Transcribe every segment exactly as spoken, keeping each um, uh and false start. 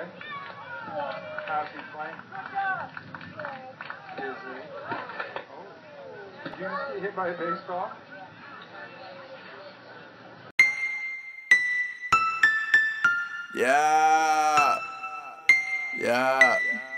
playing? How's he playing? Is he? Oh. Did you just get hit by a baseball? Yeah. Yeah.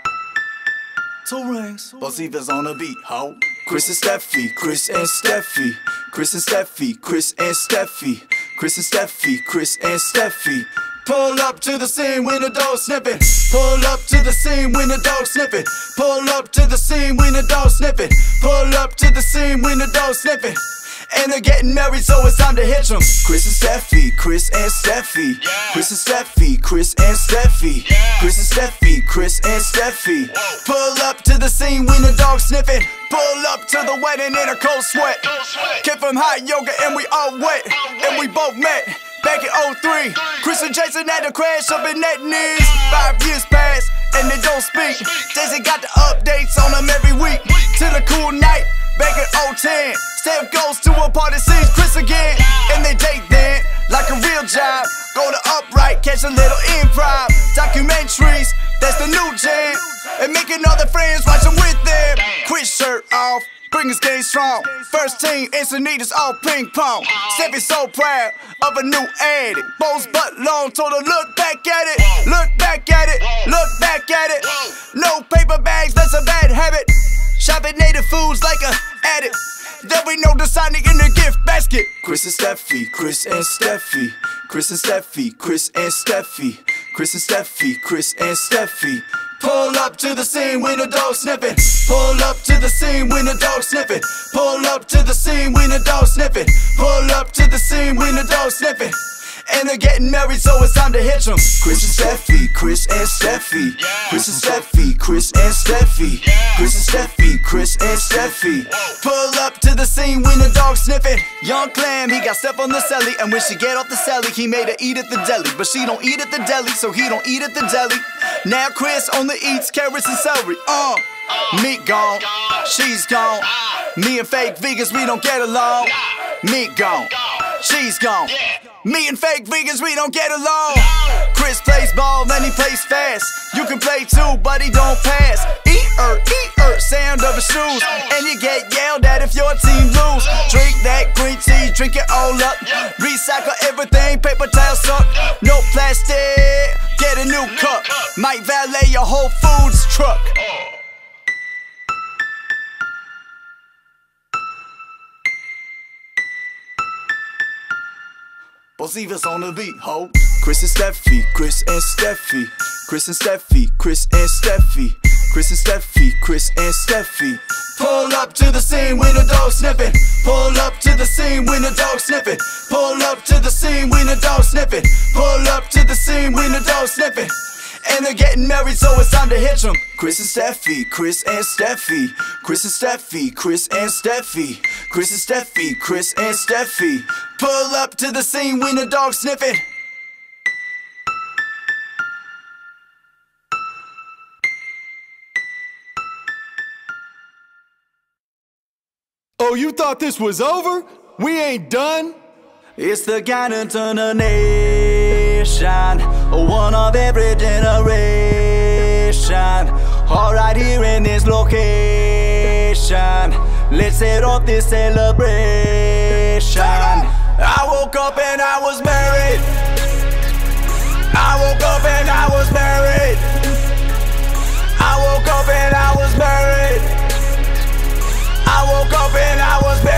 Two rings, both Evas on the beat, ho. Chris and Steffi, Chris and Steffi, Chris and Steffi, Chris and Steffi, Chris and Steffi, Chris and Steffi. Pull up to the scene when the dog sniffing. Pull up to the scene when the dog sniffing. Pull up to the scene when the dog sniffing. Pull up to the scene when the dog sniffing. And they're getting married, so it's time to hit them. Chris and Steffi, Chris and Steffi, Chris and Steffi, Chris and Steffi, Chris and Steffi, Chris and Steffi. Pull up to the scene when the dog sniffing. Pull up to the wedding in a cold sweat. Came from hot yoga and we all wet. And we both met back in oh three. Chris and Jason had to crash up in that knees. Five years passed and they don't speak. Jason got the updates on them every week. Till a cool night back in oh ten. Steph goes to a party, sees Chris again. And they date then, like a real job. Go to Upright, catch a little improv. Documentaries, that's the new jam. And making other friends, watch them with them. Chris shirt off, bring his game strong. First team, Encinitas all ping pong. Steffi's so proud of a new addict. Bows butt long, told her look back at it. Look back at it, look back at it. No paper bags, that's a bad habit. Shopping native foods like a addict. There we know deciding in the gift basket. Chris and Steffi, Chris and Steffi, Chris and Steffi, Chris and Steffi, Chris and Steffi, Chris and Steffi. Pull up to the scene when the dog sniffing. Pull up to the scene when the dog sniffing. Pull up to the scene when the dog sniffing. Pull up to the scene when the dog sniffing. And they're getting married, so it's time to hit them. Chris and Steffi, Chris and Steffi, Chris and Steffi, Chris and Steffi, Chris and Steffi, Chris and Steffi. Pull up to the scene when the dog sniffing. Young Clam, he got Steph on the celly, and when she get off the celly, he made her eat at the deli. But she don't eat at the deli, so he don't eat at the deli. Now Chris only eats carrots and celery. Uh, meat gone, she's gone. Me and fake vegans, we don't get along. Meat gone, she's gone. Me and fake vegans, we don't get along. Chris plays ball, then he plays fast. You can play too, but he don't pass. Eat-er, eat-er, sound of his shoes. And you get yelled at if your team lose. Drink that green tea, drink it all up. Recycle everything, paper towel suck. No plastic, get a new cup. Might valet your Whole Foods truck. Both Evas on the beat, ho. Chris and Steffi, Chris and Steffi, Chris and Steffi, Chris and Steffi, Chris and Steffi, Chris and Steffi. Pull up to the scene when the dog sniffing. Pull up to the scene when the dog sniffing. Pull up to the scene when the dog sniffing. Pull up to the scene when the dog sniffing. And they're getting married, so it's time to hit them. Chris and Steffi, Chris and Steffi, Chris and Steffi, Chris and Steffi, Chris and Steffi, Chris and Steffi. Pull up to the scene when the dog sniffing. Oh, you thought this was over? We ain't done. It's the guidance of the nation, one of every generation. All right here in this location, let's set off this celebration. I woke up and I was married. I woke up and I was married. I woke up and I was married. I woke up and I was married.